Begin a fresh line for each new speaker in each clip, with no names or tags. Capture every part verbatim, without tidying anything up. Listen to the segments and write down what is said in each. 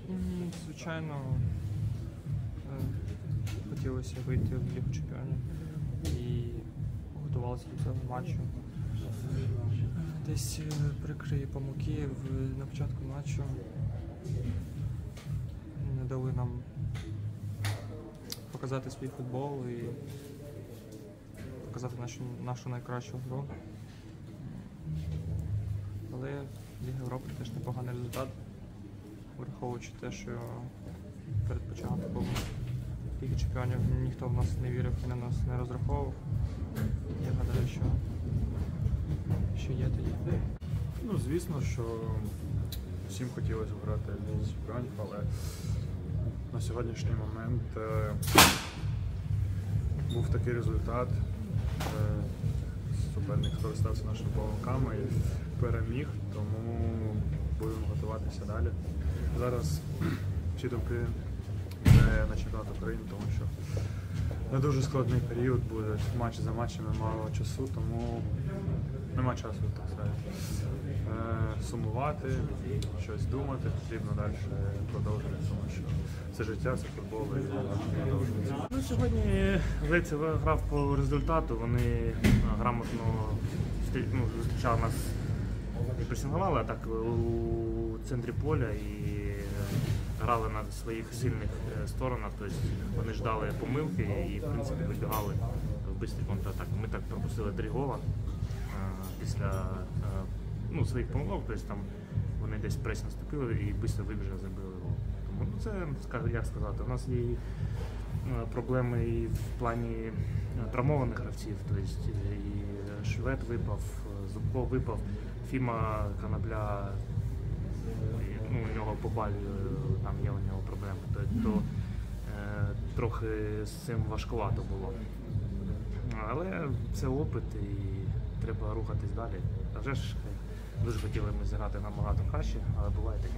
М, Звичайно, е, хотілося вийти в Лігу Чемпіонів і готувалися до цього матчу. Десь е, прикрі помилки в- на початку матчу не дали нам показати свій футбол і показати нашу, нашу найкращу гру. Але Ліга Європи теж непоганий результат, враховуючи те, що перед початком Ліги Чемпіонів ніхто в нас не вірив і на нас не розраховував. Я гадаю, що, що є, то є.
Ну, звісно, що всім хотілося грати в Лізі Чемпіонів, але на сьогоднішній момент е, був такий результат. Е, суперник скористався нашими помилками і переміг, тому будемо готуватися далі. Зараз всі думки йде на чемпіонат України, тому що не дуже складний період буде, матч за матчами мало часу, тому нема часу, так сказати, е, сумувати, щось думати, потрібно далі продовжувати, тому що це життя, це футбол і продовжується.
Ну, сьогодні Лейпциг грав по результату, вони грамотно ну, зустрічали нас і пресингували, а так у центрі поля і грали на своїх сильних сторонах, тобто вони ждали помилки і в принципі вибігали в швидкий контратак. Ми так пропустили три гола після ну, своїх помилок, тобто там вони десь прес наступили і швидко вибіжали, забили гол. Тому ну, це, як сказати, у нас є проблеми і в плані травмованих гравців, тобто і Швед випав, Зубко випав, Фіма Конопля, ну, у нього по балі там є у нього проблеми, то, то е, трохи з цим важкувато було. Але це опит і треба рухатись далі. А вже ж дуже хотіли ми зіграти набагато краще, але буває таке.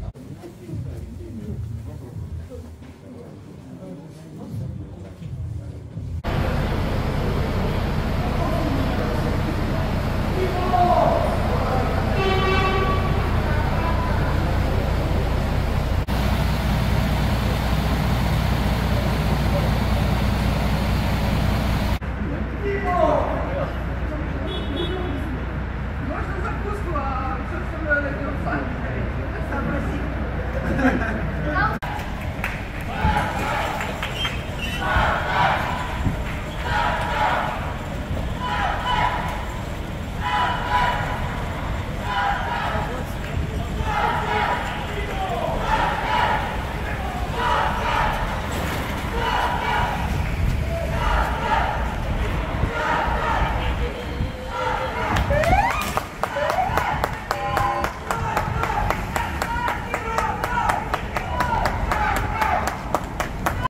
Можно закуску, а все остальное найдем сами. Сообразим.